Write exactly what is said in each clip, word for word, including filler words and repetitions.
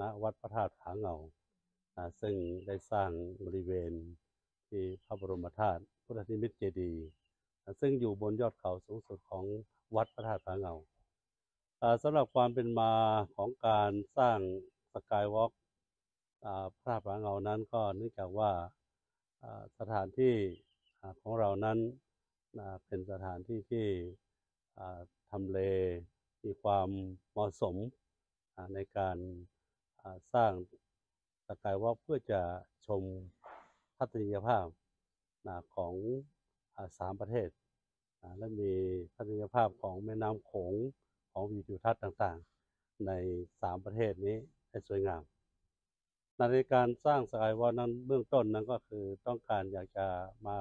วัดพระธาตุผาเงาซึ่งได้สร้างบริเวณที่พระบรมธาตุพุทธนิมิตรเจดีย์ซึ่งอยู่บนยอดเขาสูงสุดของวัดพระธาตุผาเงาสำหรับความเป็นมาของการสร้างสกายวอล์กพระธาตุผาเงานั้นก็เนื่องจากว่าสถานที่ของเรานั้นเป็นสถานที่ที่ทำเลมีความเหมาะสมในการสร้างสกายวอล์กเพื่อจะชมทัศนียภาพของสามประเทศและมีทัศนียภาพของแม่น้ำโขงของวิวทิวทัศน์ต่างๆในสามประเทศนี้ให้สวยงามในการสร้างสกายวอล์กนั้นเบื้องต้นนั้นก็คือต้องการอยากจะมา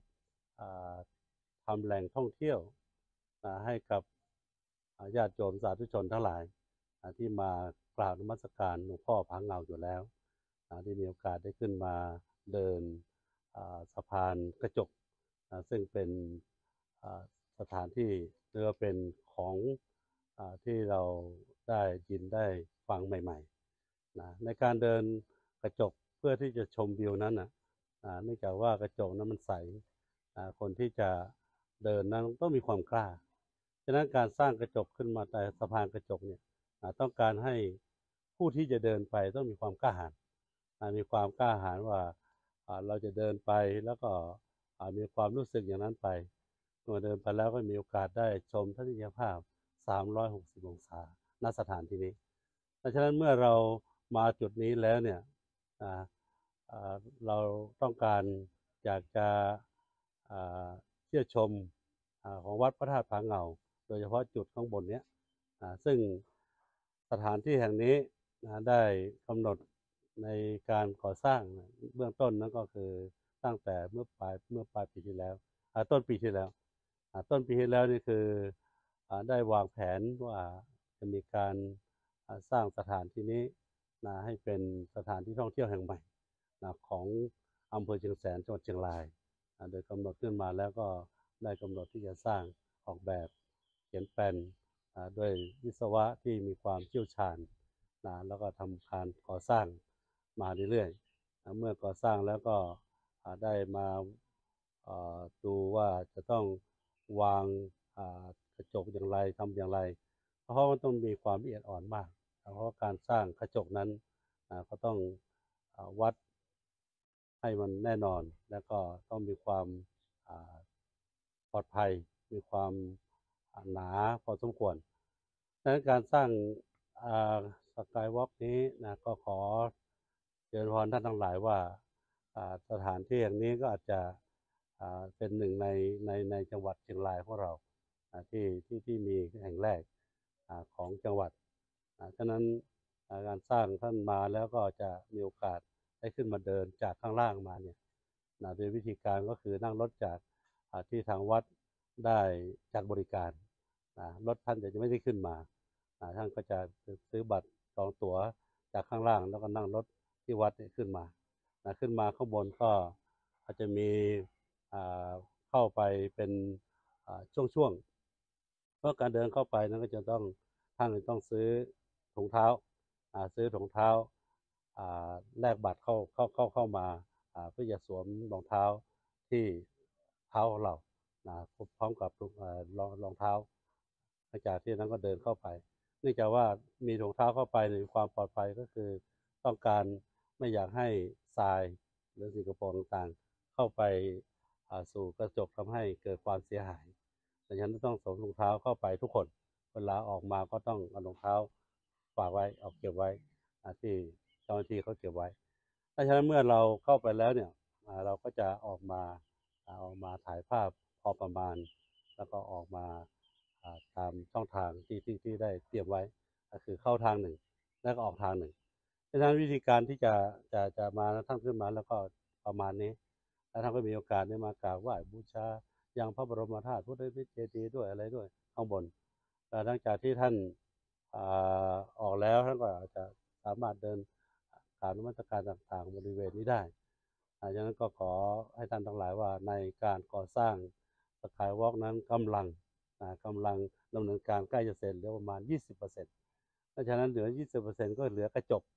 ทำแหล่งท่องเที่ยวให้กับญาติโยมสาธุชนทั้งหลายที่มากราบนมัสการหลวงพ่อผาเงาอยู่แล้วที่มีโอกาสได้ขึ้นมาเดินสะพานกระจกซึ่งเป็นสถานที่เรียกว่าเป็นของที่เราได้ยินได้ฟังใหม่ๆในการเดินกระจกเพื่อที่จะชมวิวนั้นนะเนื่องจากว่ากระจกนั้นมันใสคนที่จะเดินนั้นต้องมีความกล้าฉะนั้นการสร้างกระจกขึ้นมาแต่สะพานกระจกเนี่ยต้องการให้ผู้ที่จะเดินไปต้องมีความกล้าหาญมีความกล้าหาญว่าเราจะเดินไปแล้วก็มีความรู้สึกอย่างนั้นไปเมื่อเดินไปแล้วก็มีโอกาสได้ชมทัศนียภาพสามร้อยหกสิบองศาณสถานที่นี้ดังนั้นเมื่อเรามาจุดนี้แล้วเนี่ยเราต้องการอยากจะเที่ยวชมของวัดพระธาตุผาเงาโดยเฉพาะจุดข้างบนนี้ซึ่งสถานที่แห่งนี้ได้กำหนดในการก่อสร้างเบื้องต้นนั้นก็คือตั้งแต่เมื่อปลายเมื่อปลายปีที่แล้วต้นปีที่แล้วต้นปีที่แล้วนี่คือได้วางแผนว่าจะมีการสร้างสถานที่นี้ให้เป็นสถานที่ท่องเที่ยวแห่งใหม่ของอำเภอเชียงแสนจังหวัดเชียงรายโดยกำหนดขึ้นมาแล้วก็ได้กำหนดที่จะสร้างออกแบบเขียนแปลนด้วยวิศวะที่มีความเชี่ยวชาญนะแล้วก็ทำการก่อสร้างมาเรื่อยๆเมื่อก่อสร้างแล้วก็ได้มาดูว่าจะต้องวางกระจกอย่างไรทำอย่างไรเพราะมันต้องมีความละเอียดอ่อนมากเพราะการสร้างกระจกนั้นก็ต้องวัดให้มันแน่นอนแล้วก็ต้องมีความปลอดภัยมีความหนาพอสมควรดังนั้นการสร้างสกายวอล์กนี้นะก็ขอเชิญพรท่านทั้งหลายว่าสถานที่อย่างนี้ก็อาจจะเป็นหนึ่งในในในจังหวัดเชียงรายของเราที่ที่ที่มีแห่งแรกของจังหวัดฉะนั้นการสร้างท่านมาแล้วก็จะมีโอกาสได้ขึ้นมาเดินจากข้างล่างมาเนี่ยโดยวิธีการก็คือนั่งรถจากที่ทางวัดได้จัดบริการรถท่านจะไม่ได้ขึ้นมาท่านก็จะซื้อบัตรจองตั๋วจากข้างล่างแล้วก็นั่งรถที่วัดขึ้นมาขึ้นมาข้างบนก็อาจจะมีเข้าไปเป็นช่วงๆเพราะการเดินเข้าไปนั้นก็จะต้องท่านต้องซื้อถุงเท้าซื้อถุงเท้าแลกบัตรเข้าเข้าเข้าเข้ามาเพื่อจะสวมรองเท้าที่เท้าของเราพร้อมกับรองรองเท้าหลังจากที่นั้นก็เดินเข้าไปเนื่องจากว่ามีถุงเท้าเข้าไปในความปลอดภัยก็คือต้องการไม่อยากให้ทรายหรือสิ่งกระปองต่างๆเข้าไปสู่กระจกทำให้เกิดความเสียหายดังนั้นต้องสวมรองเท้าเข้าไปทุกคนเวลาออกมาก็ต้องเอารองเท้าฝากไว้เอาเก็บไว้ที่เจ้าหน้าที่เขาเก็บไว้ดังนั้นเมื่อเราเข้าไปแล้วเนี่ยเราก็จะออกมาออกมาถ่ายภาพพอประมาณแล้วก็ออกมาตามช่องทางที่ที่ที่ได้เตรียมไว้ก็คือเข้าทางหนึ่งแล้วก็ออกทางหนึ่งดังนั้นวิธีการที่จะจะจะมาท่านขึ้นมาแล้วก็ประมาณนี้แล้วท่านก็มีโอกาสได้มากราบไหว้บูชายังพระบรมธาตุพุทธนิมิตรเจดีย์ด้วยอะไรด้วยข้างบนแต่หลังจากที่ท่านออกแล้วท่านก็อาจจะสามารถเดินกราบนมัสการต่างๆบริเวณนี้ได้ดังนั้นก็ขอให้ท่านทั้งหลายว่าในการก่อสร้างสกายวอล์กนั้นกำลังกำลังดำเนินการใกล้จะเสร็จเหลือประมาณ ยี่สิบเปอร์เซ็นต์ เพราะฉะนั้นเหลือ ยี่สิบเปอร์เซ็นต์ ก็เหลือกระจก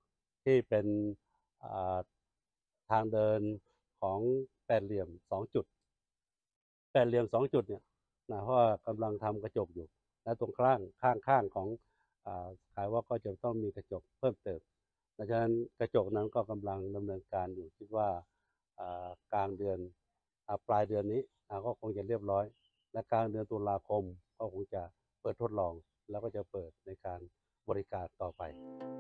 ที่เป็นอ่าทางเดินของแปดเหลี่ยมสองจุดแปดเหลี่ยมสองจุดเนี่ยนะเพราะว่ากำลังทำกระจกอยู่และตรงข้างข้างข้างของสกายวอล์กก็จะต้องมีกระจกเพิ่มเติมดังนั้นกระจกนั้นก็กำลังดำเนินการอยู่คิดว่ากลางเดือนปลายเดือนนี้ก็คงจะเรียบร้อยและกลางเดือนตุลาคมก็คงจะเปิดทดลองแล้วก็จะเปิดในการบริการต่อไป